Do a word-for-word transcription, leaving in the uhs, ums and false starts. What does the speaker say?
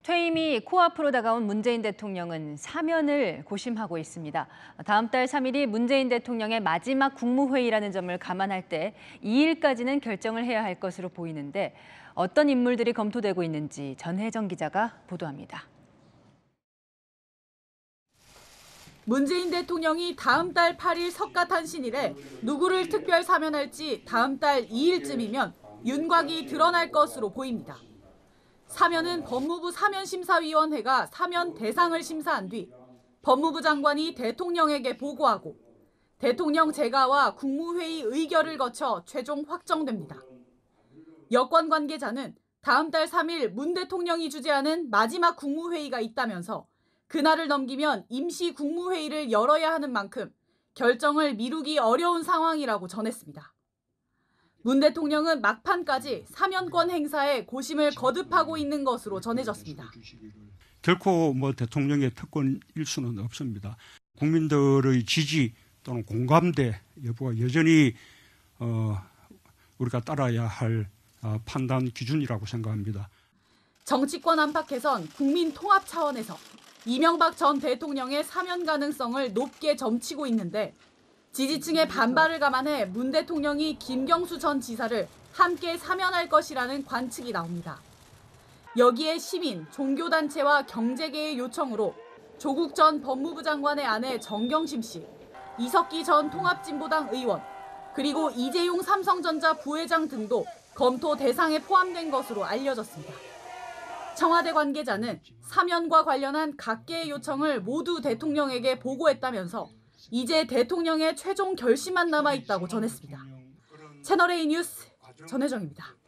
퇴임이 코앞으로 다가온 문재인 대통령은 사면을 고심하고 있습니다. 다음 달 삼 일이 문재인 대통령의 마지막 국무회의라는 점을 감안할 때 이 일까지는 결정을 해야 할 것으로 보이는데 어떤 인물들이 검토되고 있는지 전혜정 기자가 보도합니다. 문재인 대통령이 다음 달 팔 일 석가탄신일에 누구를 특별 사면할지 다음 달 이 일쯤이면 윤곽이 드러날 것으로 보입니다. 사면은 법무부 사면심사위원회가 사면 대상을 심사한 뒤 법무부 장관이 대통령에게 보고하고 대통령 재가와 국무회의 의결을 거쳐 최종 확정됩니다. 여권 관계자는 다음 달 삼 일 문 대통령이 주재하는 마지막 국무회의가 있다면서 그날을 넘기면 임시 국무회의를 열어야 하는 만큼 결정을 미루기 어려운 상황이라고 전했습니다. 문 대통령은 막판까지 사면권 행사에 고심을 거듭하고 있는 것으로 전해졌습니다. 결코 뭐 대통령의 특권일 수는 없습니다. 국민들의 지지 또는 공감대 여부가 여전히 어, 우리가 따라야 할 어, 판단 기준이라고 생각합니다. 정치권 안팎에선 국민 통합 차원에서 이명박 전 대통령의 사면 가능성을 높게 점치고 있는데 지지층의 반발을 감안해 문 대통령이 김경수 전 지사를 함께 사면할 것이라는 관측이 나옵니다. 여기에 시민, 종교단체와 경제계의 요청으로 조국 전 법무부 장관의 아내 정경심 씨, 이석기 전 통합진보당 의원, 그리고 이재용 삼성전자 부회장 등도 검토 대상에 포함된 것으로 알려졌습니다. 청와대 관계자는 사면과 관련한 각계의 요청을 모두 대통령에게 보고했다면서 이제 대통령의 최종 결심만 남아있다고 전했습니다. 채널A 뉴스 전혜정입니다.